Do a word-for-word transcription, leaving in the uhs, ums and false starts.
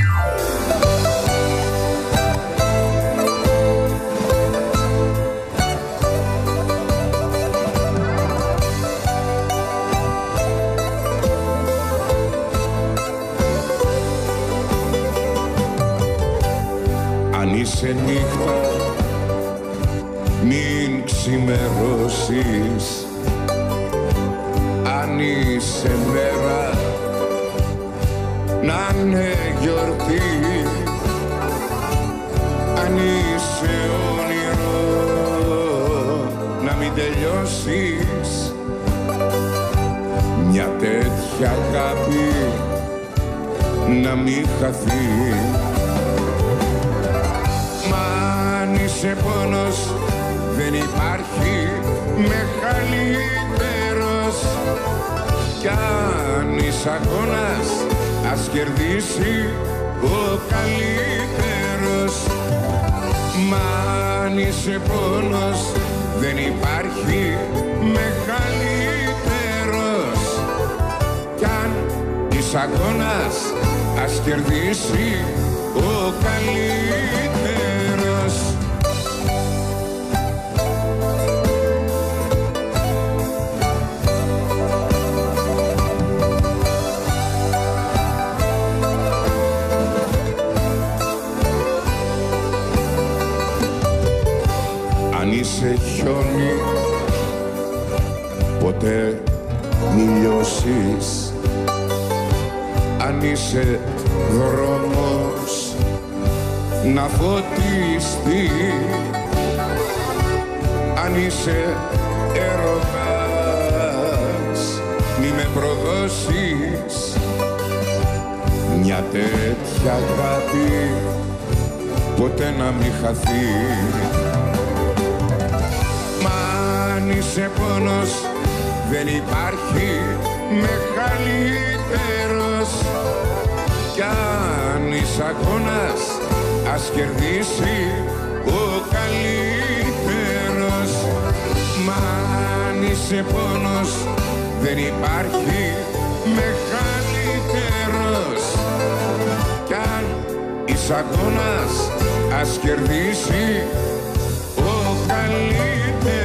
Αν είσαι νύχτα, μην ξημερώσεις. Αν είσαι μέρα, να είναι γιορτή. Αν είσαι όνειρο, να μην τελειώσεις. Μια τέτοια αγάπη να μην χαθεί. Σε πόνος δεν υπάρχει μεγαλύτερος. Κι αν είσαι αγώνας, ας κερδίσει ο καλύτερος. Μα αν είσαι πόνος δεν υπάρχει μεγαλύτερος. Κι αν είσαι αγώνας, ας κερδίσει ο καλύτερος. Αν είσαι χιόνι, ποτέ μη λιώσεις. Αν είσαι δρόμος, να φωτιστεί. Αν είσαι έρωτας, μη με προδώσεις. Μια τέτοια αγάπη ποτέ να μη χαθεί. Αν είσαι πόνος δεν υπάρχει μεγαλύτερος. Κι αν είσαι αγώνας, ας κερδίσει ο καλύτερος. Μα αν είσαι πόνος δεν υπάρχει μεγαλύτερος. Κι αν είσαι αγώνας, ας κερδίσει ο καλύτερος.